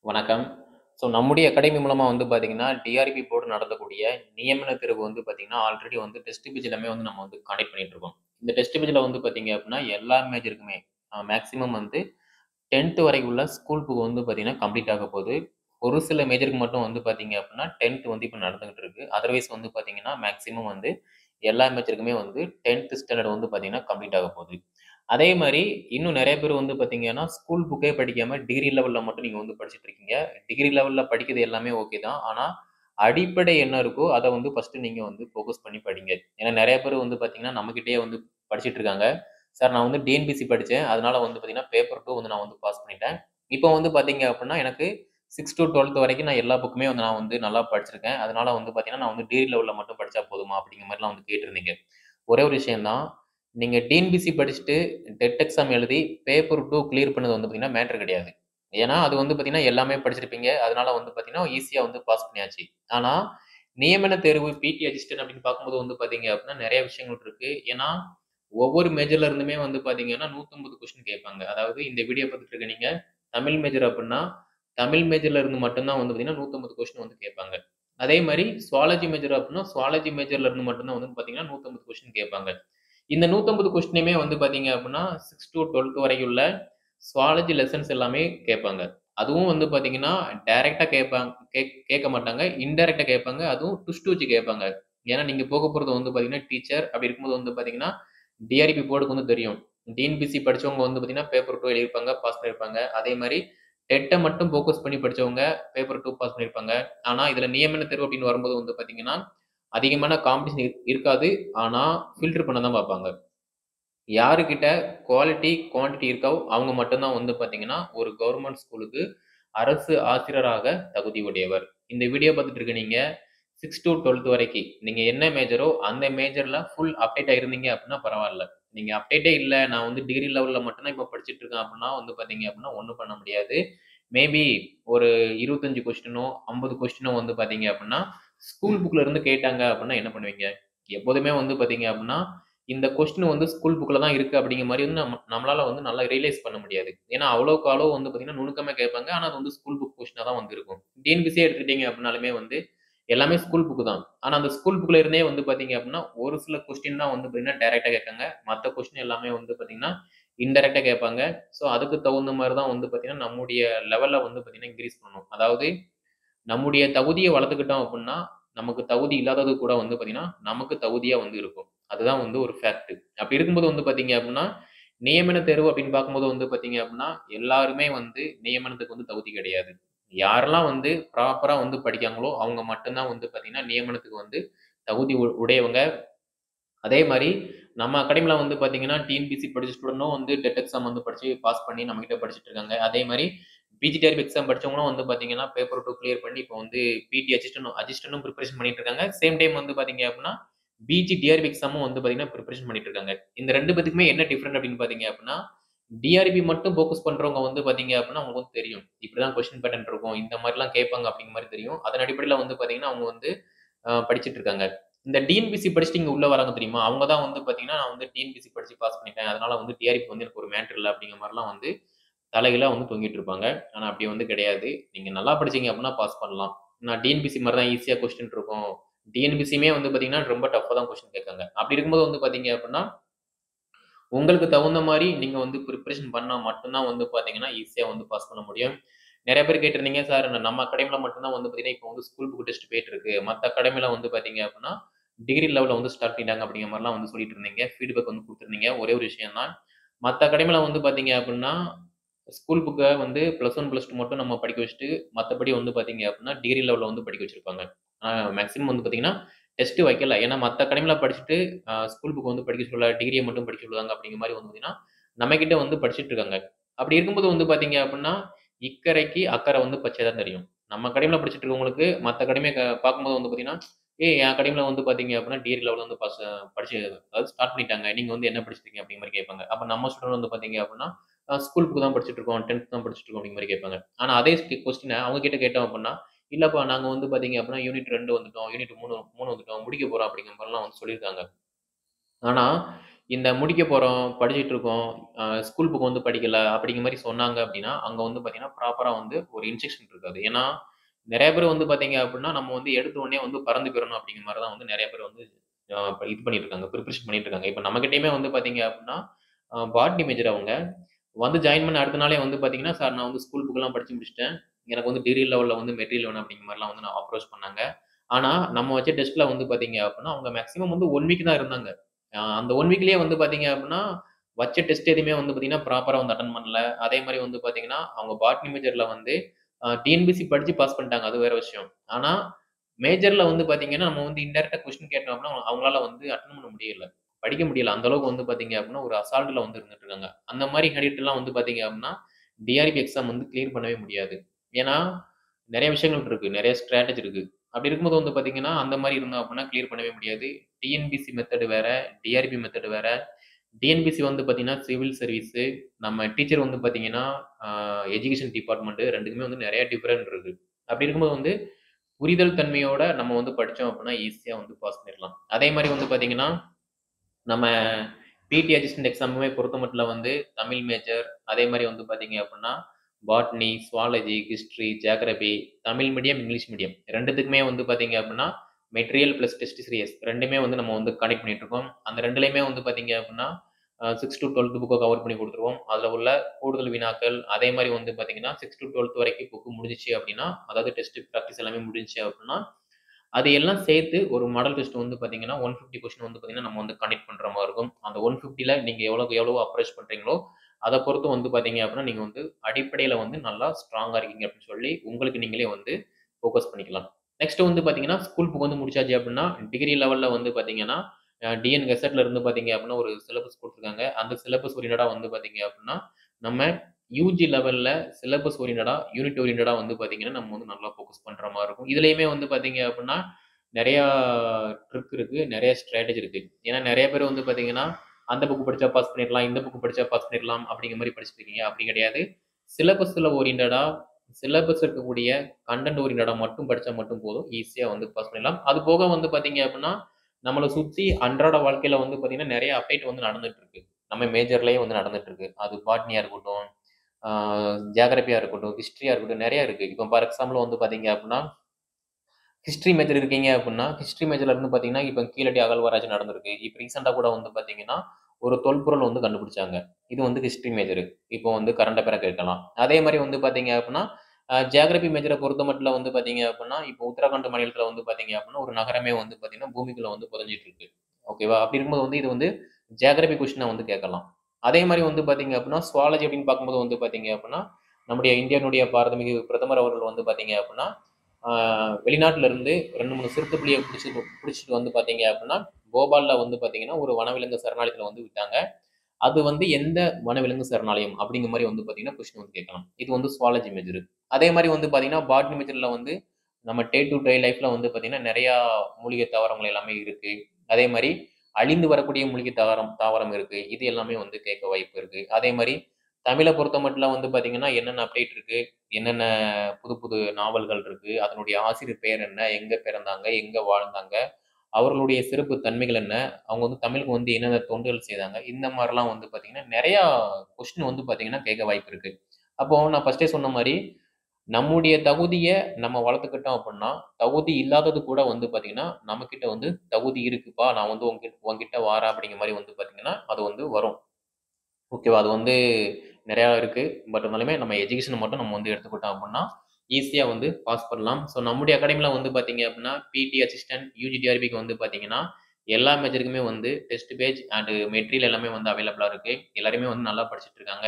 வணக்கம். நம்முடைய அகாடமி மூலமா பார்த்தீங்கன்னா, டிஆர்பி போர்டு நடத்தக்கூடிய நியமன தேர்வு பார்த்தீங்கன்னா, ஆல்ரெடி டெஸ்ட் பேட்ச் எல்லாமே நம்ம கண்டக்ட் பண்ணிட்டு இருக்கோம். இந்த டெஸ்ட் பேட்ச்ல பார்த்தீங்க அப்டின்னா, எல்லா மேஜருக்குமே மேக்ஸிமம் 10த் வரைக்கும் உள்ள ஸ்கூல் புக் பார்த்தீங்கன்னா, கம்ப்ளீட் ஆக போது. ஒரு சில மேஜருக்கு மட்டும் பார்த்தீங்க அப்டின்னா, 10த் இப்ப நடந்துகிட்டு இருக்கு. அதர்வைஸ் பார்த்தீங்கன்னா, மேக்ஸிமம் எல்லா மேஜருக்குமே 10த் ஸ்டாண்டர்ட் பார்த்தீங்கன்னா, கம்ப்ளீட் ஆக போகுது. அதே மாரி இன்னும் நெறைய பேர் பார்த்தீங்கன்னா, ஸ்கூல் புக்கே படிக்காம டிகிரி லெவல்ல மட்டும் நீங்க படிச்சுட்டு இருக்கீங்க. டிகிரி லெவல்ல படிக்கிறது எல்லாமே ஓகே தான். ஆனா, அடிப்படை என்ன இருக்கோ அத ஃபர்ஸ்ட்டு நீங்க ஃபோக்கஸ் பண்ணி படிங்க. ஏன்னா நெறைய பேர் பார்த்தீங்கன்னா, நம்மகிட்டயே படிச்சுட்டு இருக்காங்க. சார் நான் டிஎன்பிசி படிச்சேன். அதனால பார்த்தீங்கன்னா, பேப்பர் 2 நான் பாஸ் பண்ணிட்டேன். இப்போ பார்த்தீங்க அப்டின்னா, எனக்கு 6 டூ 12த் வரைக்கும் நான் எல்லா புக்குமே நான் நல்லா படிச்சிருக்கேன். அதனால பார்த்தீங்கன்னா, நான் டிகிரி லெவல்ல மட்டும் படிச்சா போதுமா? அப்படிங்கிற மாரிலாம் கேட்டிருந்தீங்க. ஒரே ஒரு விஷயம் தான். நீங்க டிஎன்பிசி படிச்சுட்டு டெட் எக்ஸாம் எழுதி பேப்பர் 2 கிளியர் பண்ணது பார்த்தீங்கன்னா, மேட்டர் கிடையாது. ஏன்னா, அது பார்த்தீங்கன்னா, எல்லாமே படிச்சிருப்பீங்க. அதனால பார்த்தீங்கன்னா, ஈஸியா பாஸ் பண்ணியாச்சு. ஆனா, நியமன தேர்வு பிடி அசிஸ்டன்ட் அப்படின்னு பார்க்கும்போது பார்த்தீங்க அப்படின்னா, நெறைய விஷயங்கள் இருக்கு. ஏன்னா, ஒவ்வொரு மேஜர்ல இருந்துமே பார்த்தீங்கன்னா, 150 கொஸ்டின் கேட்பாங்க. அதாவது இந்த வீடியோ பார்த்துட்டு இருக்க நீங்க தமிழ் மேஜர் அப்படின்னா, தமிழ் மேஜர்ல இருந்து மட்டும் தான் பார்த்தீங்கன்னா, 150 கொஸ்டின் கேட்பாங்க. அதே மாரி சுவாலஜி மேஜர் அப்படின்னா, சுவாலஜி மேஜர்ல இருந்து மட்டும் தான் பார்த்தீங்கன்னா, 150 கொஸ்டின் கேட்பாங்க. இந்த 150 கொஸ்டினுமே பார்த்தீங்க அப்படின்னா, 6 டூ 12த் வரைக்கும் உள்ள சுவாலஜி லெசன்ஸ் எல்லாமே கேட்பாங்க. அதுவும் பார்த்தீங்கன்னா, டைரக்ட்டா கேட்க மாட்டாங்க. இன்டைரக்ட்டா கேட்பாங்க. அதுவும் ட்விஸ்ட் வச்சு கேட்பாங்க. ஏன்னா, நீங்க போக போறது பார்த்தீங்கன்னா, டீச்சர். அப்படி இருக்கும்போது பார்த்தீங்கன்னா, டிஆர்பி போர்டுக்கு தெரியும். டிஎன்பிசி படிச்சவங்க பார்த்தீங்கன்னா, பேப்பர் 2 எழுதியிருப்பாங்க, பாஸ் பண்ணியிருப்பாங்க. அதே மாரி டெட்ட மட்டும் ஃபோக்கஸ் பண்ணி படிச்சவங்க பேப்பர் 2 பாஸ் பண்ணியிருப்பாங்க. ஆனா, இதுல நியமன தேர்வு அப்படின்னு வரும்போது பார்த்தீங்கன்னா, அதிகமான காம்படிஷன் இருக்காது. ஆனா, ஃபில்டர் பண்ண தான் பார்ப்பாங்க. யாருகிட்ட குவாலிட்டி, குவான்டிட்டி இருக்கோ, அவங்க மட்டும் தான் பார்த்தீங்கன்னா, ஒரு கவர்ன்மென்ட் ஸ்கூலுக்கு அரசு ஆசிரியராக தகுதி உடையவர். இந்த வீடியோ பார்த்துட்டு இருக்க நீங்க 6 டூ 12த் வரைக்கு நீங்க என்ன மேஜரோ, அந்த மேஜர்ல ஃபுல் அப்டேட்டா இருந்தீங்க அப்படின்னா பரவால்ல. நீங்க அப்டேட்டே இல்ல, நான் டிகிரி லெவல்ல மட்டும் தான் இப்ப படிச்சுட்டு இருக்கேன் அப்படின்னா பார்த்தீங்க அப்படின்னா, ஒண்ணும் பண்ண முடியாது. மேபி ஒரு 25 கொஸ்டினோ, 50 கொஸ்டினோ பார்த்தீங்க அப்படின்னா, ஸ்கூல் புக்ல இருந்து கேட்டாங்க அப்படின்னா என்ன பண்ணுவீங்க? எப்போதுமே பார்த்தீங்க அப்படின்னா, இந்த கொஸ்டின் ஸ்கூல் புக்ல தான் இருக்கு அப்படிங்கிற மாரி நம்மளால நல்லா ரியலைஸ் பண்ண முடியாது. ஏன்னா, அவ்வளவுக்கு அவ்வளவு பார்த்தீங்கன்னா, நுணுக்கமா கேட்பாங்க. ஆனா, அது ஸ்கூல் புக் கொஸ்டினா தான் இருக்கும். டிஎன்பிசியே எடுத்துக்கிட்டீங்க அப்படின்னாலுமே எல்லாமே ஸ்கூல் புக் தான். ஆனா, அந்த ஸ்கூல் புக்ல இருந்தே பார்த்தீங்க அப்படின்னா, ஒரு சில கொஸ்டின் தான் பார்த்தீங்கன்னா, டைரக்ட்டா கேட்காங்க. மத்த கொஸ்டின் எல்லாமே பார்த்தீங்கன்னா, இன்டைரக்ட்டா கேட்பாங்க. ஸோ, அதுக்கு தகுந்த மாரி தான் பார்த்தீங்கன்னா, நம்முடைய லெவல பார்த்தீங்கன்னா, இன்கிரீஸ் பண்ணணும். அதாவது நம்முடைய தகுதிய வளர்த்துக்கிட்டோம் அப்புட்ன்னா, நமக்கு தகுதி இல்லாதது கூட பார்த்தீங்கன்னா, நமக்கு தகுதியா இருக்கும். அதுதான் ஒரு ஃபேக்ட். அப்படி இருக்கும்போது பார்த்தீங்க அப்புட்ன்னா, நியமன தேர்வு அப்படின்னு பார்க்கும்போது பார்த்தீங்க அப்புட்ன்னா, எல்லாருமே நியமனத்துக்கு தகுதி கிடையாது. யாரெல்லாம் ப்ராப்பரா படிக்காங்களோ, அவங்க மட்டும் தான் பார்த்தீங்கன்னா, நியமனத்துக்கு தகுதி உடையவங்க. அதே மாரி நம்ம அகாடமில பார்த்தீங்கன்னா, டிஎன்பிசி படிச்ச ஸ்டூடண்ட்டும் டெட் எக்ஸாம் படிச்சு பாஸ் பண்ணி நம்மகிட்ட படிச்சுட்டு இருக்காங்க. அதே மாரி பிஜி-TRB எக்ஸாம் படிச்சவங்களும் பார்த்தீங்கன்னா, பேப்பர் 2 கிளியர் பண்ணி இப்போ பிடி அசிஸ்டன்டும் பிரிப்பரேஷன் பண்ணிட்டு இருக்காங்க. சேம் டைம் பார்த்தீங்க அப்டின்னா, பிஜி-TRB எக்ஸாமும் பார்த்தீங்கன்னா, பிரிப்பரேஷன் பண்ணிட்டு இருக்காங்க. இந்த 2 பேத்துக்குமே என்ன டிஃபரண்ட் அப்டின்னு பார்த்தீங்க அப்டின்னா, டிஆர்பி மட்டும் ஃபோக்கஸ் பண்றவங்க பார்த்தீங்க அப்டின்னா, அவங்களுக்கு தெரியும். இப்படிதான் கொஸ்டின் பேட்டர்ன் இருக்கும். இந்த மாரிலாம் கேட்பாங்க அப்படிங்கிற மாரி தெரியும். அதன் அடிப்படையில பார்த்தீங்கன்னா, அவங்க படிச்சுட்டு இருக்காங்க. இந்த டிஎன்பிசி படிச்சுட்டு இங்க உள்ள வராங்க தெரியுமா? அவங்க தான் பார்த்தீங்கன்னா, நான் டிஎன்பிசி படிச்சு பாஸ் பண்ணிட்டேன். அதனால டிஆர்பி எனக்கு ஒரு மேட்டர் இல்ல அப்படிங்கிற மாரிலாம் தலைகீழா தொங்கிட்டு இருப்பாங்க. ஆனா அப்படி கிடையாது. நீங்க நல்லா படிச்சீங்க அப்படின்னா பாஸ் பண்ணலாம். நான் டிஎன்பிசி மாரி தான் ஈஸியா கொஸ்டின் இருக்கும். டிஎன்பிசியுமே பார்த்தீங்கன்னா, ரொம்ப டஃப்பா தான் கொஸ்டின் கேட்காங்க. அப்படி இருக்கும்போது பார்த்தீங்க அப்படின்னா, உங்களுக்கு தகுந்த மாரி நீங்க பிரிப்பரேஷன் பண்ணா மட்டும் தான் பார்த்தீங்கன்னா, ஈஸியா பாஸ் பண்ண முடியும். நெறைய பேர் கேட்டிருந்தீங்க, சார் நம்ம அகாடமில மட்டும் தான் பார்த்தீங்கன்னா, இப்போ ஸ்கூல் புக் டெஸ்ட் போயிட்டு இருக்கு. மத்த அகாடமில பார்த்தீங்க அப்படின்னா, டிகிரி லெவல்ல ஸ்டார்ட் பண்ணிட்டாங்க அப்படிங்கிற மாரிலாம் சொல்லிட்டு இருந்தீங்க. ஃபீட்பேக் குடுத்திருந்தீங்க. ஒரே ஒரு விஷயம் தான். மத்த அகாடமில பார்த்தீங்க அப்படின்னா, ஸ்கூல் புக்க +1, +2 மட்டும் நம்ம படிக்க வச்சுட்டு, மத்தபடி பார்த்தீங்க அப்படின்னா, டிகிரி லெவல்ல படிக்க வச்சிருப்பாங்க. மேக்ஸிமம் பார்த்தீங்கன்னா, டெஸ்ட் வைக்கல. ஏன்னா மத்த அகாடமில படிச்சுட்டு, ஸ்கூல் புக் படிக்க சொல்லல, டிகிரிய மட்டும் படிக்க சொல்லுவாங்க அப்படிங்கிற மாரி பார்த்தீங்கன்னா, நம்மகிட்ட படிச்சுட்டு இருக்காங்க. அப்படி இருக்கும்போது பார்த்தீங்க அப்படின்னா, இக்கரைக்கு அக்கரை பச்சை தான் தெரியும். நம்ம அகாடமில படிச்சுட்டு இருக்கவங்களுக்கு, மத்த அகாடமிய பார்க்கும்போது பார்த்தீங்கன்னா, என் அகாடமில பார்த்தீங்க அப்படின்னா, டிகிரி லெவல்ல படிச்சு அதாவது ஸ்டார்ட் பண்ணிட்டாங்க. நீங்க என்ன படிச்சிருக்கீங்க அப்படிங்கிற மாரி கேட்பாங்க. அப்ப நம்ம ஸ்டூடண்ட் பார்த்தீங்க அப்படின்னா, ஸ்கூல் புக் தான் படிச்சுட்டு இருக்கோம். 10த் தான் படிச்சுட்டு இருக்கோம் அப்படிங்கிற மாரி கேட்பாங்க. ஆனா அதே கொஸ்டின அவங்க கிட்ட கேட்டோம் அப்படின்னா, இல்லப்பா நாங்க பார்த்தீங்க அப்படின்னா, யூனிட் 2 வந்துட்டோம். யூனிட் 3 வந்துட்டோம். முடிக்க போறோம் அப்படிங்கிற மாரிலாம் சொல்லியிருக்காங்க. ஆனா, இந்த முடிக்க போறோம், படிச்சுட்டு இருக்கோம், ஸ்கூல் புக் வந்து படிக்கல அப்படிங்கிற மாரி சொன்னாங்க அப்படின்னா, அங்க வந்து பார்த்தீங்கன்னா, ப்ராப்பரா வந்து ஒரு இன்ஸ்ட்ரக்ஷன் இருக்காது. ஏன்னா, நெறைய பேர் வந்து பார்த்தீங்க அப்படின்னா, நம்ம வந்து எடுத்த உடனே வந்து பறந்து போயிறணும் அப்படிங்கிற மாரி தான் வந்து நெறைய பேர் வந்து இது பண்ணிட்டு இருக்காங்க. பிரிப்பரேஷன் பண்ணிட்டு இருக்காங்க. இப்ப நம்மகிட்டயுமே வந்து பார்த்தீங்க அப்படின்னா, பாட்னி மேஜர் அவங்க. வந்து ஜாயின் பண்ண அடுத்த நாளே வந்து பார்த்தீங்கன்னா, "சார் நான் வந்து ஸ்கூல் புக்லாம் படிச்சு முடிச்சுட்டேன். எனக்கு வந்து டிகிரி லெவல்ல வந்து மெட்டீரியல் வேணும்." அப்படிங்கிற மாரிலாம் வந்து நான் அப்ரோச் பண்ணாங்க. ஆனா, நம்ம வச்ச டெஸ்ட்ல வந்து பார்த்தீங்க அப்படின்னா, அவங்க மேக்ஸிமம் வந்து 1 வீக் தான் இருந்தாங்க. அந்த 1 வீக்லயே வந்து பார்த்தீங்க அப்படின்னா, வச்ச டெஸ்ட் எதுவுமே வந்து பார்த்தீங்கன்னா, ப்ராப்பரா வந்து அட்டெண்ட் பண்ணல. அதே மாரி வந்து பார்த்தீங்கன்னா, அவங்க பாட்னி மேஜர்ல வந்து டிஎன்பிசி படிச்சு பாஸ் பண்ணிட்டாங்க. அது வேற விஷயம். ஆனா, மேஜர்ல வந்து பார்த்தீங்கன்னா, நம்ம வந்து இன்டைரக்ட்டா கொஸ்டின் கேட்டோம் அப்படின்னா, அவங்களால வந்து அட்டெண்ட் பண்ண முடியல. படிக்க முடியல. அந்த அளவுக்கு வந்து பார்த்தீங்க அப்படின்னா, ஒரு அசால்ட்ல வந்து இருந்துட்டு இருக்காங்க. அந்த மாரி கேண்டிடேட்லாம் வந்து பார்த்தீங்க அப்படின்னா, டிஆர்பி எக்ஸாம் வந்து கிளியர் பண்ணவே முடியாது. ஏன்னா, நெறைய விஷயங்கள் இருக்கு. நெறைய ஸ்ட்ராட்டஜி இருக்கு. அப்படி இருக்கும்போது வந்து பார்த்தீங்கன்னா, அந்த மாரி இருந்தோம் அப்படின்னா கிளியர் பண்ணவே முடியாது. டிஎன்பிசி மெத்தட் வேற, டிஆர்பி மெத்தட் வேற. டிஎன்பிசி வந்து பார்த்தீங்கன்னா, சிவில் சர்வீஸு. நம்ம டீச்சர் வந்து பார்த்தீங்கன்னா, அ எஜுகேஷன் டிபார்ட்மெண்ட் 2க்குமே வந்து நெறைய டிஃபரெண்ட் இருக்கு. அப்படி இருக்கும்போது வந்து புரிதல் தன்மையோட நம்ம வந்து படிச்சோம் அப்படின்னா, ஈஸியா வந்து பாஸ் பண்ணிடலாம். அதே மாரி வந்து பார்த்தீங்கன்னா, நம்ம பிடி அசிஸ்டன்ட் எக்ஸாமுமே பொறுத்தமட்டுல வந்து தமிழ் மேஜர், அதே மாரி வந்து பார்த்தீங்க அப்படின்னா, botany, zoology, history, geography, Tamil medium, English medium 2த்துக்குமே வந்து பார்த்தீங்க அப்படின்னா, மெட்டீரியல் பிளஸ் டெஸ்ட் சீரியஸ் 2மே வந்து நம்ம வந்து கனெக்ட் பண்ணிட்டு இருக்கோம். அந்த 2லயுமே வந்து பார்த்தீங்க அப்படின்னா, 6 டூ 12 புக்க கவர் பண்ணி குடுத்துருவோம். அதுல உள்ள கூடுதல் வினாக்கள், அதே மாரி வந்து பார்த்தீங்கன்னா, 6 டூ 12 வரைக்கும் புக் முடிஞ்சுச்சு அப்படின்னா, அதாவது டெஸ்ட் பிராக்டிஸ் எல்லாமே முடிஞ்சுச்சு அப்படின்னா, அது எல்லாம் சேர்த்து ஒரு மாடல் டெஸ்ட் வந்து பார்த்தீங்கன்னா, 150 கொஸ்டின் வந்து பார்த்தீங்கன்னா, நம்ம வந்து கண்டக்ட் பண்ற மாரி இருக்கும். அந்த 150ல நீங்க எவ்வளவுக்கு எவ்வளவு அப்ரோச் பண்றீங்களோ, அத பொறுத்து வந்து பார்த்தீங்க அப்படின்னா, நீங்க வந்து அடிப்படையில வந்து நல்லா ஸ்ட்ராங்கா இருக்கீங்க அப்படின்னு சொல்லி, உங்களுக்கு நீங்களே வந்து ஃபோக்கஸ் பண்ணிக்கலாம். நெக்ஸ்ட் வந்து பார்த்தீங்கன்னா, ஸ்கூல் புக் வந்து முடிச்சாச்சு அப்படின்னா, டிகிரி லெவல்ல வந்து பார்த்தீங்கன்னா, டிஎன் கெசெட்ல இருந்து பார்த்தீங்க அப்படின்னா, ஒரு சிலபஸ் குடுத்துருக்காங்க. அந்த சிலபஸ் ஓரியன்டடா வந்து பார்த்தீங்க அப்படின்னா, நம்ம யுஜி லெவல்ல சிலபஸ் ஓரியன்டடா, யூனிட் ஓரியன்டடா வந்து பார்த்தீங்கன்னா, நம்ம வந்து நல்லா ஃபோக்கஸ் பண்ற மாரி இருக்கும். இதுலயுமே வந்து பார்த்தீங்க அப்படின்னா, நெறையா ட்ரிக் இருக்கு. நெறைய ஸ்ட்ராட்டஜி இருக்கு. ஏன்னா நெறைய பேர் வந்து பார்த்தீங்கன்னா, அந்த புக் படிச்சா பாஸ் பண்ணிடலாம், இந்த புக் படிச்சா பாஸ் பண்ணிடலாம் அப்படிங்கிற மாரி படிச்சுட்டு இருக்கீங்க. அப்படி கிடையாது. சிலபஸ்ல ஓரியன்டடா, சிலபஸ் இருக்கக்கூடிய கன்டென்ட் ஓரியன்டடா மட்டும் படிச்சா மட்டும் போதும். ஈஸியா வந்து பாஸ் பண்ணிடலாம். அது போக வந்து பார்த்தீங்க அப்படின்னா, நம்மள சுத்தி அன்றாட வாழ்க்கையில வந்து பார்த்தீங்கன்னா, நெறைய அப்டேட் வந்து நடந்துட்டு இருக்கு. நம்ம மேஜர்லயே வந்து நடந்துட்டு இருக்கு. அது பாட்னியா இருக்கட்டும், ஆ ஜியோகிராஃபியா இருக்கட்டும், ஹிஸ்டரியா இருக்கட்டும், நெறைய இருக்கு. இப்போ ஃபார் எக்ஸாம்பிள் வந்து பார்த்தீங்க அப்படின்னா, ஹிஸ்டரி மேஜர் இருக்கீங்க அப்டின்னா, ஹிஸ்டரி மேஜர்ல இருந்து பார்த்தீங்கன்னா, இப்ப கீழடி அகழ்வாராய்ச்சி நடந்திருக்கு. இப்ப ரீசென்ட்டா கூட வந்து பார்த்தீங்கன்னா, ஒரு தொல்பொருள் வந்து கண்டுபிடிச்சாங்க. இது வந்து ஹிஸ்டரி மேஜரு. இப்போ வந்து கரண்ட் அஃபேர கேட்கலாம். அதே மாரி வந்து பார்த்தீங்க அப்டின்னா, ஜியோகிராஃபி மேஜர பொறுத்தமட்டுல வந்து பார்த்தீங்க அப்டின்னா, இப்போ உத்தரகாண்ட் மாநிலத்தில வந்து பார்த்தீங்க அப்டின்னா, ஒரு நகரமே வந்து பார்த்தீங்கன்னா, பூமிக்குள்ள வந்து புதைஞ்சிட்டு இருக்கு. ஓகேவா? அப்டி இருக்கும்போது வந்து இது வந்து ஜியோகிராஃபி கொஸ்டினா வந்து கேட்கலாம். அதே மாரி வந்து பார்த்தீங்க அப்டின்னா, சுவாலஜி அப்டின்னு பார்க்கும்போது வந்து பார்த்தீங்க அப்டின்னா, நம்முடைய இந்தியாவினுடைய பாரதமிகு பிரதமர் அவர்கள் வந்து பார்த்தீங்க அப்டின்னா, ஆ வெளிநாட்டுல இருந்து 2, 3 சிறுத்தை புலிய புடிச்சிட்டு வந்து பார்த்தீங்க அப்டின்னா, போபால்ல வந்து பார்த்தீங்கன்னா, ஒரு வனவிலங்கு சரணாலயத்துல வந்து விட்டாங்க. அது வந்து எந்த வனவிலங்கு சரணாலயம் அப்படிங்கிற மாரி வந்து பார்த்தீங்கன்னா, கொஸ்டின் வந்து கேட்கலாம். இது வந்து சுவாலஜி மேஜர். அதே மாரி வந்து பார்த்தீங்கன்னா, பாட்னி மேஜர்ல வந்து நம்ம டே டூ டே லைஃப்ல வந்து பார்த்தீங்கன்னா, நெறையா மூலிகை தாவரங்கள் எல்லாமே இருக்கு. அதே மாரி அழிந்து வரக்கூடிய மூலிகை தாவரம் இருக்கு. இது எல்லாமே வந்து கேட்க வாய்ப்பு இருக்கு. அதே மாரி தமிழ பொறுத்தமட்டுல வந்து பார்த்தீங்கன்னா, என்னென்ன அப்டேட் இருக்கு, என்னென்ன புது புது நாவல்கள் இருக்கு, அதனுடைய ஆசிரியர் பெயர் என்ன, எங்க பிறந்தாங்க, எங்க வாழ்ந்தாங்க, அவர்களுடைய சிறப்பு தன்மைகள் என்ன? அவங்க வந்து தமிழுக்கு வந்து என்னென்ன தொண்டுகள் செய்தாங்க? இந்த மாரிலாம் வந்து பார்த்தீங்கன்னா, நெறையா கொஸ்டின் வந்து பார்த்தீங்கன்னா, கேட்க வாய்ப்பு இருக்கு. அப்போ நான் ஃபர்ஸ்ட்டே சொன்ன மாரி, நம்முடைய தகுதிய நம்ம வளர்த்துக்கிட்டோம் அப்புட்ன்னா, தகுதி இல்லாதது கூட வந்து பார்த்தீங்கன்னா, நம்மகிட்ட வந்து தகுதி இருக்குப்பா, நான் வந்து உன்கிட்ட வாரேன் அப்படிங்கிற மாரி வந்து பார்த்தீங்கன்னா, அது வந்து வரும். ஓகேவா? அது வந்து நெறையா இருக்கு. பட் இருந்தாலுமே நம்ம எஜுகேஷன மட்டும் நம்ம வந்து எடுத்துக்கிட்டோம் அப்புட்ன்னா, ஈஸியா வந்து பாஸ் பண்ணலாம். ஸோ நம்முடைய அகாடமில வந்து பார்த்தீங்க அப்டின்னா, பிடி அசிஸ்டன்ட் யுஜி டிஆர்பிக்கு வந்து பார்த்தீங்கன்னா, எல்லா மேஜருக்குமே வந்து டெஸ்ட் பேட்ச் அண்ட் மெட்டீரியல் எல்லாமே வந்து அவைலபிளா இருக்கு. எல்லாருமே வந்து நல்லா படிச்சுட்டு இருக்காங்க.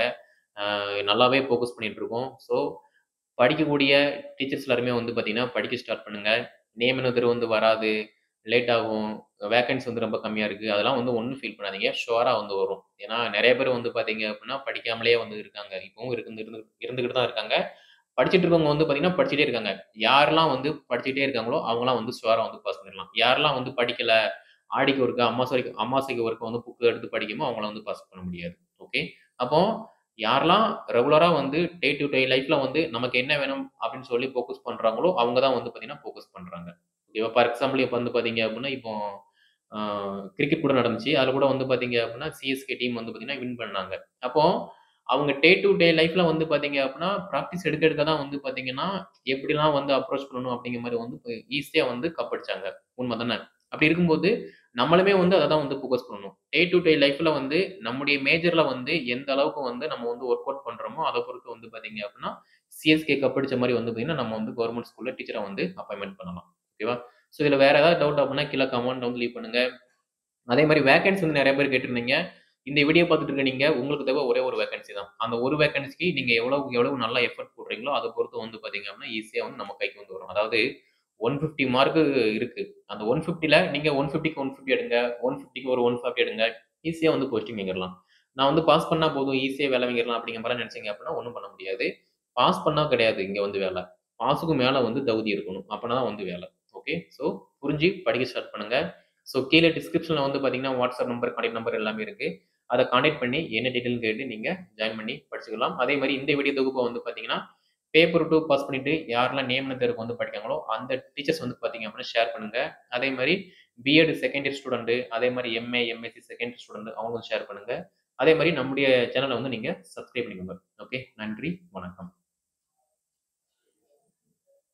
நல்லாவே ஃபோக்கஸ் பண்ணிட்டு இருக்கோம். ஸோ படிக்கக்கூடிய டீச்சர்ஸ் எல்லாருமே வந்து பார்த்தீங்கன்னா, படிக்க ஸ்டார்ட் பண்ணுங்க. நியமன உத்தரவு வந்து வராது. லேட் ஆகும். வேக்கன்ஸி வந்து ரொம்ப கம்மியா இருக்கு. அதெல்லாம் வந்து ஒண்ணும் ஃபீல் பண்ணாதீங்க. ஷூரா வந்து வரும். ஏன்னா நெறைய பேர் வந்து பார்த்தீங்க அப்டின்னா, படிக்காமலேயே வந்து இருக்காங்க. இப்பவும் இருந்துகிட்டு தான் இருக்காங்க. படிச்சுட்டு இருக்கவங்க வந்து பார்த்தீங்கன்னா, படிச்சுட்டே இருக்காங்க. யாரெல்லாம் வந்து படிச்சுட்டே இருக்காங்களோ, அவங்கலாம் வந்து ஷூரா வந்து பாஸ் பண்ணிடலாம். யாரெல்லாம் வந்து படிக்கல, ஆடிக்கு ஒருக்கா, அமாவாசைக்கு ஒருக்கா வந்து புக் எடுத்து படிக்குமோ, அவங்கள வந்து பாஸ் பண்ண முடியாது. ஓகே. அப்போ யாரெல்லாம் ரெகுலரா வந்து டே டூ டே லைஃப்ல வந்து நமக்கு என்ன வேணும் அப்படின்னு சொல்லி ஃபோக்கஸ் பண்றாங்களோ, அவங்க தான் வந்து பார்த்தீங்கன்னா, ஃபோக்கஸ் பண்றாங்க. ஓகேவா? ஃபார் எக்ஸாம்பிள் இப்ப வந்து பார்த்தீங்க அப்படின்னா, இப்போ கிரிக்கெட் கூட நடந்துச்சு. அதுல கூட வந்து பார்த்தீங்க அப்டின்னா, சிஎஸ்கே டீம் வந்து பார்த்தீங்கன்னா வின் பண்ணாங்க. அப்போ அவங்க டே டூ டே லைஃப்ல வந்து பார்த்தீங்க அப்டின்னா, பிராக்டிஸ் எடுக்க எடுக்க தான் வந்து பார்த்தீங்கன்னா, எப்படிலாம் வந்து அப்ரோச் பண்ணணும் அப்படிங்கிற மாரி வந்து ஈஸியா வந்து கப் அடிச்சாங்க. உண்ம தானே? அப்படி இருக்கும்போது, நம்மளுமே வந்து அத தான் வந்து ஃபோக்கஸ் பண்ணணும். டே டூ டே லைஃப்ல வந்து நம்முடைய மேஜர்ல வந்து எந்த அளவுக்கு வந்து நம்ம வந்து வொர்க் அவுட் பண்றோமோ, அத பொறுத்து வந்து பார்த்தீங்க அப்டின்னா, சிஎஸ்கே கப் அடிச்ச மாரி வந்து பார்த்தீங்கன்னா, நம்ம வந்து கவர்ன்மென்ட் ஸ்கூல்ல டீச்சரா வந்து அப்பாயின்ட்மென்ட் பண்ணலாம். ஓகேவா? ஸோ இதுல வேற ஏதாவது டவுட் அப்டின்னா கீழ கமெண்ட்ல வந்து லீவ் பண்ணுங்க. அதே மாரி வேக்கன்சி வந்து நெறைய பேர் கேட்டிருந்தீங்க. இந்த வீடியோ பார்த்துட்டு இருக்க நீங்க, உங்களுக்கு தேவை ஒரே ஒரு வேக்கன்சி தான். அந்த ஒரு வேக்கன்சிக்கு நீங்க எவ்வளவுக்கு எவ்வளவு நல்லா எஃபோர்ட் போடுறீங்களோ, அத பொறுத்து வந்து பார்த்தீங்க அப்டின்னா, ஈஸியா வந்து நம்ம கைக்கு வந்து வரும். அதாவது 150 மார்க் இருக்கு. அந்த 150ல நீங்க 150க்கு 150 எடுங்க. 150க்கு ஒரு 140 எடுங்க. ஈஸியா வந்து போஸ்டிங் வாங்கிரலாம். நான் வந்து பாஸ் பண்ணா போதும், ஈஸியா வேலை வாங்கிரலாம் அப்படிங்கிற மாரிலாம் நெனச்சீங்க அப்டின்னா, ஒண்ணும் பண்ண முடியாது. பாஸ் பண்ணா கிடையாது இங்க வந்து வேல. பாஸுக்கு மேல வந்து தகுதி இருக்கணும். அப்பனா தான் வந்து வேல. ஓகே. ஸோ புரிஞ்சு படிக்க ஸ்டார்ட் பண்ணுங்க. ஸோ கீழ டிஸ்கிரிப்ஷன்ல வந்து பார்த்தீங்கன்னா, வாட்ஸ்அப் நம்பர், கான்டாக்ட் நம்பர் எல்லாமே இருக்கு. அத கான்டாக்ட் பண்ணி என்ன டீட்டெயில்னு கேட்டு நீங்க ஜாயின் பண்ணி படிச்சுக்கலாம். அதே மாரி இந்த வீடியோ தொகுப்ப வந்து பார்த்தீங்கன்னா, பேப்பர் 2 பாஸ் பண்ணிட்டு யாரெல்லாம் நியமன தேர்வுக்கு வந்து படிக்கிறாங்களோ, அந்த டீச்சர்ஸ் வந்து பார்த்தீங்க அப்படின்னா ஷேர் பண்ணுங்க. அதே மாரி பிஎட் செகண்ட் இயர் ஸ்டூடண்ட், அதே மாரி MA, MSc second year student அவங்களும் ஷேர் பண்ணுங்க. அதே மாரி நம்முடைய சேனல வந்து நீங்க சப்ஸ்கிரைப் பண்ணிக்கோங்க. ஓகே. நன்றி. வணக்கம்.